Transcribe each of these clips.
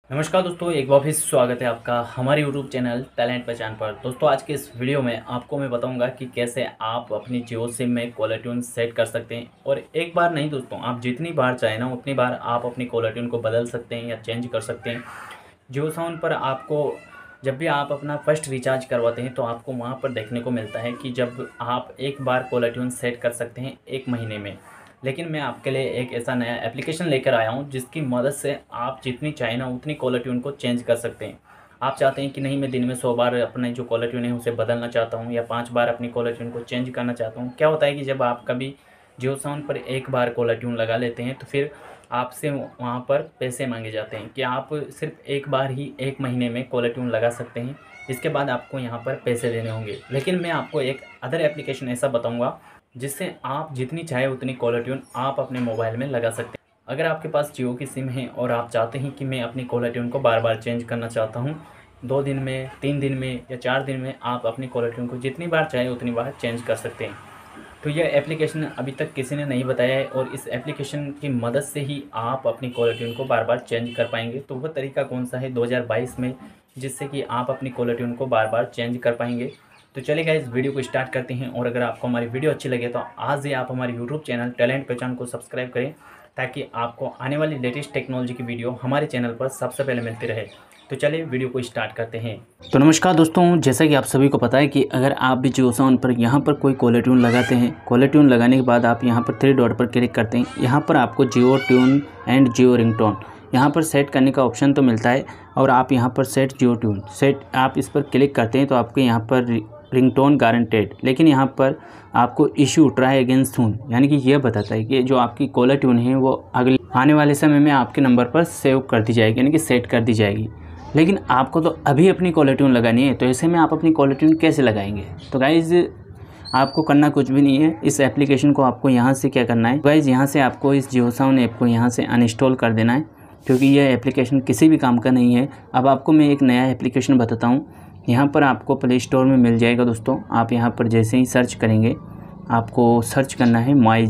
नमस्कार दोस्तों, एक बार फिर स्वागत है आपका हमारे यूट्यूब चैनल टैलेंट पहचान पर। दोस्तों आज के इस वीडियो में आपको मैं बताऊंगा कि कैसे आप अपनी जियो सिम में कॉलर ट्यून सेट कर सकते हैं। और एक बार नहीं दोस्तों, आप जितनी बार चाहें ना उतनी बार आप अपनी कॉलर ट्यून को बदल सकते हैं या चेंज कर सकते हैं। जियो सावन पर आपको जब भी आप अपना फर्स्ट रिचार्ज करवाते हैं तो आपको वहाँ पर देखने को मिलता है कि जब आप एक बार कॉलर ट्यून सेट कर सकते हैं 1 महीने में। लेकिन मैं आपके लिए एक ऐसा नया एप्लीकेशन लेकर आया हूँ जिसकी मदद से आप जितनी चाहें ना उतनी कॉलर ट्यून को चेंज कर सकते हैं। आप चाहते हैं कि नहीं, मैं दिन में 100 बार अपने जो कॉलर ट्यून है उसे बदलना चाहता हूँ या 5 बार अपनी कॉलर ट्यून को चेंज करना चाहता हूँ। क्या होता है कि जब आप कभी जियो सावन पर एक बार कॉलर ट्यून लगा लेते हैं तो फिर आपसे वहाँ पर पैसे मांगे जाते हैं कि आप सिर्फ एक बार ही 1 महीने में कॉलर ट्यून लगा सकते हैं। इसके बाद आपको यहाँ पर पैसे देने होंगे। लेकिन मैं आपको एक अदर एप्लीकेशन ऐसा बताऊँगा जिससे आप जितनी चाहे उतनी कॉलर ट्यून आप अपने मोबाइल में लगा सकते हैं। अगर आपके पास जियो की सिम है और आप चाहते हैं कि मैं अपनी कॉलर ट्यून को बार बार चेंज करना चाहता हूँ, 2 दिन में, 3 दिन में या 4 दिन में आप अपनी कॉलर ट्यून को जितनी बार चाहे उतनी बार चेंज कर सकते हैं। तो यह एप्लीकेशन अभी तक किसी ने नहीं बताया है और इस एप्लीकेशन की मदद से ही आप अपनी कॉलर ट्यून को बार बार चेंज कर पाएंगे। तो वह तरीका कौन सा है 2022 में जिससे कि आप अपनी कॉलर ट्यून को बार बार चेंज कर पाएंगे। तो चलिए इस वीडियो को स्टार्ट करते हैं। और अगर आपको हमारी वीडियो अच्छी लगे तो आज ही आप हमारे यूट्यूब चैनल टैलेंट पहचान को सब्सक्राइब करें ताकि आपको आने वाली लेटेस्ट टेक्नोलॉजी की वीडियो हमारे चैनल पर सबसे पहले मिलती रहे। तो चलिए वीडियो को स्टार्ट करते हैं। तो नमस्कार दोस्तों, जैसा कि आप सभी को पता है कि अगर आप भी जियो सावन पर यहाँ पर कोई कॉलर ट्यून लगाते हैं, कॉलर ट्यून लगाने के बाद आप यहाँ पर 3 डॉट पर क्लिक करते हैं। यहाँ पर आपको Jio tune and Jio ringtone यहाँ पर सेट करने का ऑप्शन तो मिलता है और आप यहाँ पर सेट जियो ट्यून सेट आप इस पर क्लिक करते हैं तो आपके यहाँ पर रिंगटोन गारंटेड। लेकिन यहाँ पर आपको इशू ट्राई अगेन सून यानी कि यह बताता है कि जो आपकी कॉलर ट्यून है वो अगले आने वाले समय में आपके नंबर पर सेव कर दी जाएगी, यानी कि सेट कर दी जाएगी। लेकिन आपको तो अभी अपनी कॉलर ट्यून लगानी है, तो ऐसे में आप अपनी कॉलर ट्यून कैसे लगाएंगे? तो गाइज़ आपको करना कुछ भी नहीं है। इस एप्लीकेशन को आपको यहाँ से क्या करना है, गाइज़ यहाँ से आपको इस जियो सावन ऐप को यहाँ से अनइंस्टॉल कर देना है, क्योंकि यह एप्लीकेशन किसी भी काम का नहीं है। अब आपको मैं एक नया एप्लीकेशन बताता हूँ। यहाँ पर आपको प्ले स्टोर में मिल जाएगा दोस्तों। आप यहाँ पर जैसे ही सर्च करेंगे आपको सर्च करना है माई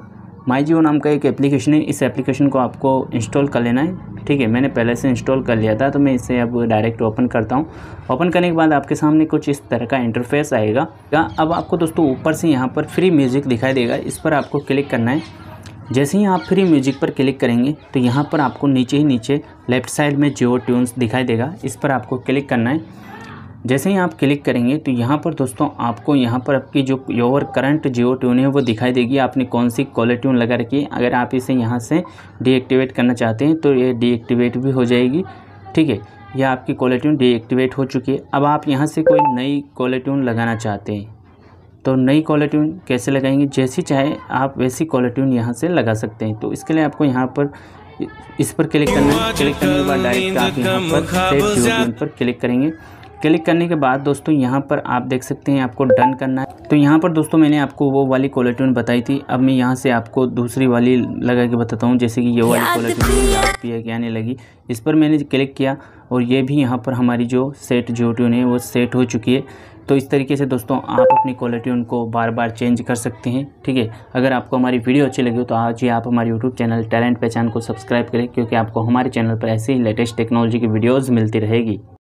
जियो नाम का एक एप्लीकेशन है। इस एप्लीकेशन को आपको इंस्टॉल कर लेना है, ठीक है। मैंने पहले से इंस्टॉल कर लिया था तो मैं इसे अब डायरेक्ट ओपन करता हूँ। ओपन करने के बाद आपके सामने कुछ इस तरह का इंटरफेस आएगा। अब आपको दोस्तों ऊपर से यहाँ पर फ्री म्यूज़िक दिखाई देगा, इस पर आपको क्लिक करना है। जैसे ही आप फ्री म्यूजिक पर क्लिक करेंगे तो यहाँ पर आपको नीचे लेफ़्ट साइड में जियो ट्यून्स दिखाई देगा, इस पर आपको क्लिक करना है। जैसे ही आप क्लिक करेंगे तो यहाँ पर दोस्तों आपको यहाँ पर आपकी जो योर करंट जियो ट्यून है वो दिखाई देगी, आपने कौन सी कॉलर ट्यून लगा रखी है। अगर आप इसे यहाँ से डीएक्टिवेट करना चाहते हैं तो ये डीएक्टिवेट भी हो जाएगी, ठीक है। यह आपकी कॉलर ट्यून डीएक्टिवेट हो चुकी है। अब आप यहाँ से कोई नई कॉलर ट्यून लगाना चाहते हैं तो नई कॉलर ट्यून कैसे लगाएंगे? जैसी चाहे आप वैसी कॉलर ट्यून यहाँ से लगा सकते हैं। तो इसके लिए आपको यहाँ पर इस पर क्लिक करना है। क्लिक करने के बाद डायरेक्ट आप यहाँ पर सेव जियो ट्यून पर क्लिक करेंगे। क्लिक करने के बाद दोस्तों यहाँ पर आप देख सकते हैं आपको डन करना है। तो यहाँ पर दोस्तों मैंने आपको वो वाली कॉलर ट्यून बताई थी, अब मैं यहाँ से आपको दूसरी वाली लगा के बताता हूँ। जैसे कि ये वाली कॉलर ट्यून याद भी है कि आने लगी, इस पर मैंने क्लिक किया और ये भी यहाँ पर हमारी जो सेट जियो ट्यून है वो सेट हो चुकी है। तो इस तरीके से दोस्तों आप अपनी कॉलर ट्यून को बार बार चेंज कर सकते हैं, ठीक है। अगर आपको हमारी वीडियो अच्छी लगी हो तो आज ही आप हमारे यूट्यूब चैनल टैलेंट पहचान को सब्सक्राइब करें, क्योंकि आपको हमारे चैनल पर ऐसे ही लेटेस्ट टेक्नोलॉजी की वीडियोज़ मिलती रहेगी।